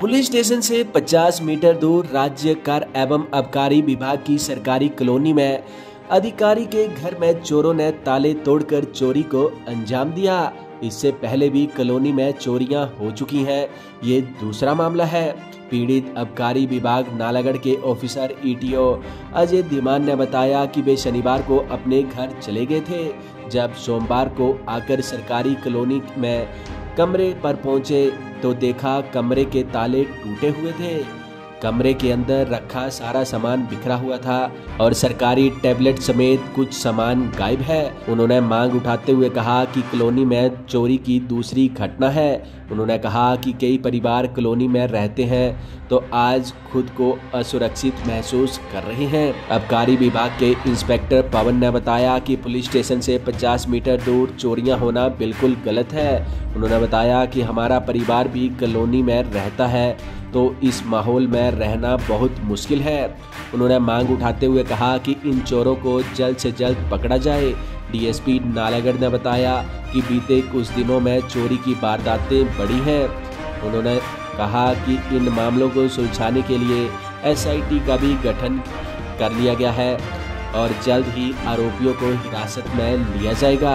Police station से 50 metre दूर राज्य कर एवं आबकारी विभाग की सरकारी कॉलोनी में अधिकारी के घर में चोरों ने ताले तोड़कर चोरी को अंजाम दिया। इससे पहले भी कॉलोनी में चोरियां हो चुकी हैं। ये दूसरा मामला है। पीड़ित आबकारी विभाग नालागढ़ के ऑफिसर ईटीओ अजय धीमान ने बताया कि वे शनिवार को अपने घर चले गए थे। जब सोमवार को आकर सरकारी कॉलोनी में कमरे पर पहुंचे तो देखा कमरे के ताले टूटे हुए थे। कमरे के अंदर रखा सारा सामान बिखरा हुआ था और सरकारी टैबलेट समेत कुछ सामान गायब है। उन्होंने मांग उठाते हुए कहा कि कॉलोनी में चोरी की दूसरी घटना है। उन्होंने कहा कि कई परिवार कॉलोनी में रहते हैं तो आज खुद को असुरक्षित महसूस कर रहे हैं। आबकारी विभाग के इंस्पेक्टर पवन ने बताया कि पुलिस स्टेशन से 50 मीटर दूर चोरियां होना बिल्कुल गलत है। उन्होंने बताया कि हमारा परिवार भी कॉलोनी में रहता है तो इस माहौल में रहना बहुत मुश्किल है। उन्होंने मांग उठाते हुए कहा कि इन चोरों को जल्द से जल्द पकड़ा जाए। डीएसपी नालागढ़ ने बताया कि बीते कुछ दिनों में चोरी की वारदातें बढ़ी हैं। उन्होंने कहा कि इन मामलों को सुलझाने के लिए एसआईटी का भी गठन कर लिया गया है और जल्द ही आरोपियों को हिरासत में लिया जाएगा।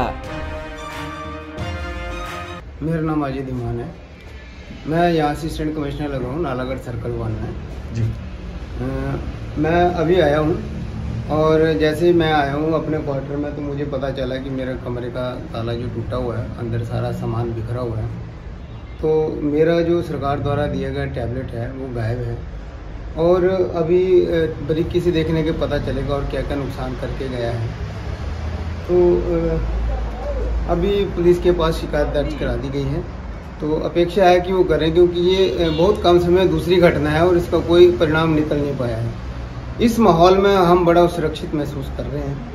मेरा नाम अजय धीमान है। मैं यहाँ असिस्टेंट कमिश्नर लगा हूँ नालागढ़ सर्कल 1 में जी। मैं अभी आया हूँ और जैसे ही मैं आया हूँ अपने क्वार्टर में तो मुझे पता चला कि मेरे कमरे का ताला जो टूटा हुआ है, अंदर सारा सामान बिखरा हुआ है। तो मेरा जो सरकार द्वारा दिया गया टैबलेट है वो गायब है और अभी बारीकी से देखने के पता चलेगा और क्या क्या नुकसान करके गया है। तो अभी पुलिस के पास शिकायत दर्ज करा दी गई है। तो अपेक्षा है कि वो करें क्योंकि ये बहुत कम समय दूसरी घटना है और इसका कोई परिणाम निकल नहीं पाया है। इस माहौल में हम बड़ा सुरक्षित महसूस कर रहे हैं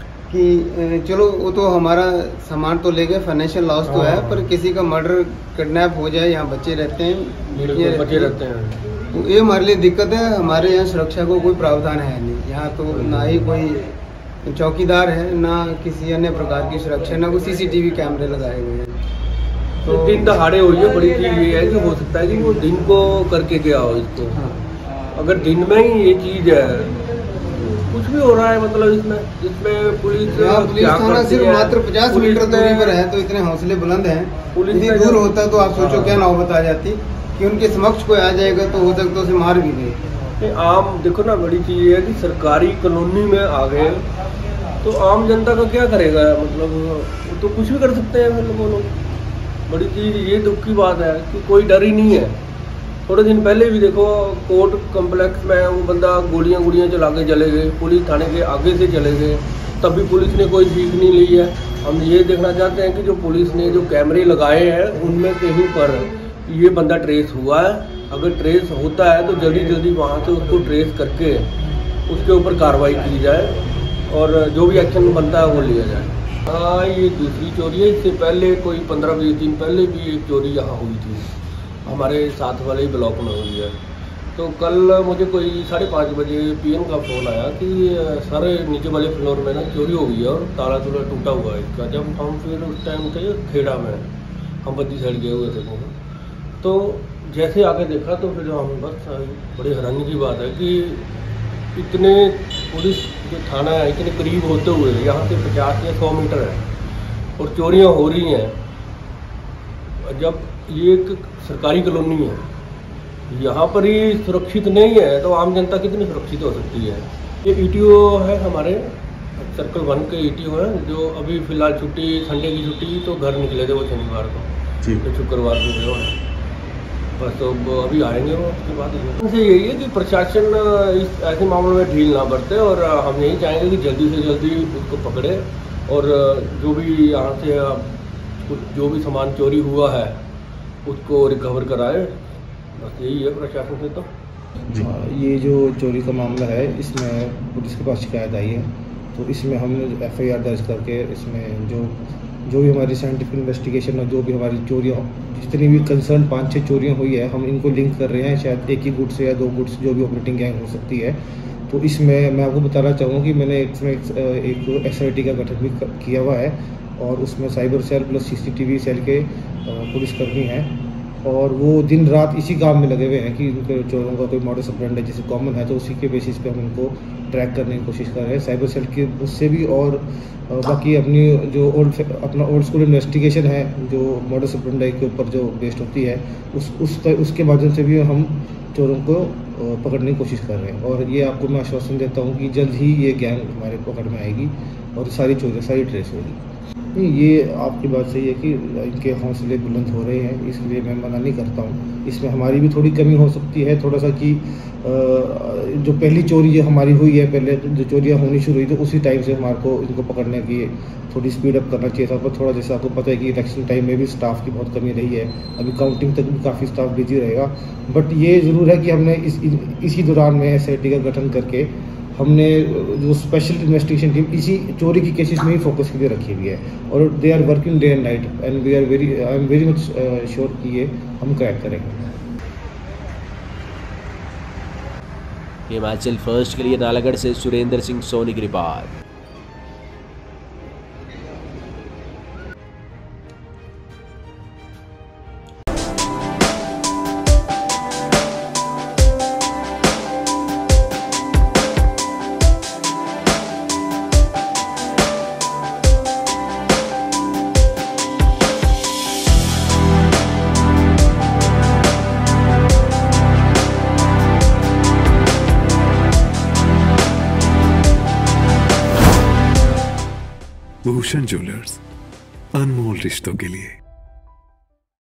कि चलो वो तो हमारा सामान तो ले गए, फाइनेंशियल लॉस तो है, पर किसी का मर्डर किडनैप हो जाए, यहाँ बच्चे रहते हैं, बच्चे रहते हैं, तो ये हमारे लिए दिक्कत है। हमारे यहाँ सुरक्षा को कोई प्रावधान है नहीं। यहाँ तो ना ही कोई चौकीदार है, ना किसी अन्य प्रकार की सुरक्षा, ना कोई सीसीटीवी कैमरे लगाए हुए हैं। तो दिन दहाड़े हुई है। बड़ी चीज ये है कि हो सकता है कि वो दिन को करके गया हो इसको। हाँ। अगर दिन में ही ये चीज है, कुछ भी हो रहा है मतलब इसमें पुलिस थाना सिर्फ मात्र 50 मीटर दूरी पर है तो इतने हौसले बुलंद हैं। पुलिस दूर होता तो आप सोचो क्या नौबत आ जाती कि उनके समक्ष कोई आ जाएगा तो हो सकता उसे मार भी दे। आम देखो ना, बड़ी चीज है कि सरकारी कॉलोनी में आ गए तो आम जनता का क्या करेगा, मतलब तो कुछ भी कर सकते हैं वो लोग। बड़ी चीज ये दुख की बात है कि कोई डर ही नहीं है। थोड़े दिन पहले भी देखो कोर्ट कम्प्लेक्स में वो बंदा गोलियां चला के चले गए, पुलिस थाने के आगे से चले गए, तब भी पुलिस ने कोई सीख नहीं ली है। हम ये देखना चाहते हैं कि जो पुलिस ने जो कैमरे लगाए हैं उनमें कहीं पर ये बंदा ट्रेस हुआ है। अगर ट्रेस होता है तो जल्दी वहाँ से उसको ट्रेस करके उसके ऊपर कार्रवाई की जाए और जो भी एक्शन बनता है वो लिया जाए। हाँ, ये दूसरी चोरी है। इससे पहले कोई 15-20 दिन पहले भी एक चोरी यहाँ हुई थी, हमारे साथ वाले ही ब्लॉक में हुई है। तो कल मुझे कोई 5:30 बजे पीएम का फ़ोन आया कि सर नीचे वाले फ्लोर में ना चोरी हो गई है और ताला टूटा हुआ है इसका। जब हम फिर उस टाइम थे खेड़ा में, हम बद्दी साइड गए हुए थे, तो जैसे आके देखा तो फिर हम बस बड़ी हैरानी की बात है कि इतने पुलिस जो थाना है इतने करीब होते हुए यहाँ से 50 या 100 मीटर है और चोरियाँ हो रही हैं। जब ये एक सरकारी कॉलोनी है, यहाँ पर ही सुरक्षित नहीं है तो आम जनता कितनी सुरक्षित हो सकती है। ये ईटीओ है हमारे सर्कल 1 के ईटीओ हैं जो अभी फ़िलहाल छुट्टी, संडे की छुट्टी, तो घर निकले थे वो शनिवार को, तो शुक्रवार को गए बस। तो अभी आएंगे वो, उसके बाद से यही है कि प्रशासन इस ऐसे मामलों में ढील ना बरते और हम यही चाहेंगे कि जल्दी से जल्दी उसको पकड़े और जो भी यहाँ से कुछ जो भी सामान चोरी हुआ है उसको रिकवर कराए। बस यही है प्रशासन से। तो ये जो चोरी का मामला है इसमें पुलिस के पास शिकायत आई है तो इसमें हमने एफआईआर दर्ज करके इसमें जो भी हमारी साइंटिफिक इन्वेस्टिगेशन और जो भी हमारी चोरियाँ, जितनी भी कंसर्न 5-6 चोरियाँ हुई है, हम इनको लिंक कर रहे हैं। शायद एक ही गुट से या 2 गुट से जो भी ऑपरेटिंग गैंग हो सकती है। तो इसमें मैं आपको बताना चाहूँगा कि मैंने इसमें एक एसआईटी का गठन भी किया हुआ है और उसमें cyber cell plus CCTV cell के पुलिसकर्मी हैं और वो दिन रात इसी काम में लगे हुए हैं कि उनके चोरों का कोई मॉडस ऑपरेंडी जैसे कॉमन है तो उसी के बेसिस पे हम उनको ट्रैक करने की कोशिश कर रहे हैं साइबर सेल के उससे भी। और बाकी अपनी जो अपना ओल्ड स्कूल इन्वेस्टिगेशन है जो मॉडस ऑपरेंडी के ऊपर जो बेस्ड होती है उसके माध्यम से भी हम चोरों को पकड़ने की कोशिश कर रहे हैं। और ये आपको मैं आश्वासन देता हूँ कि जल्द ही ये गैंग हमारे पकड़ में आएगी और सारी चोरी सारी ट्रेस होगी। नहीं, ये आपकी बात सही है कि इनके हौसले बुलंद हो रहे हैं, इसलिए मैं मना नहीं करता हूँ। इसमें हमारी भी थोड़ी कमी हो सकती है थोड़ा सा कि जो पहली चोरी जो हमारी हुई है, पहले जो चोरियाँ होनी शुरू हुई तो उसी टाइम से हमारे को इनको पकड़ने की थोड़ी स्पीड अप करना चाहिए था। पर थोड़ा जैसा आपको पता है कि इलेक्शन टाइम में भी स्टाफ की बहुत कमी रही है, अभी काउंटिंग तक भी काफ़ी स्टाफ बिजी रहेगा। बट ये ज़रूर है कि हमने इसी दौरान में SIT का गठन करके हमने जो स्पेशल इन्वेस्टिगेशन टीम इसी चोरी की केसेस में ही फोकस के लिए रखी हुई है और they are working day and night and I am very much sure कि ये हम क्रैक करेंगे। हिमाचल फर्स्ट के लिए नालागढ़ से सुरेंद्र सिंह सोनी की रिपोर्ट। भूषण ज्वेलर्स, अनमोल रिश्तों के लिए।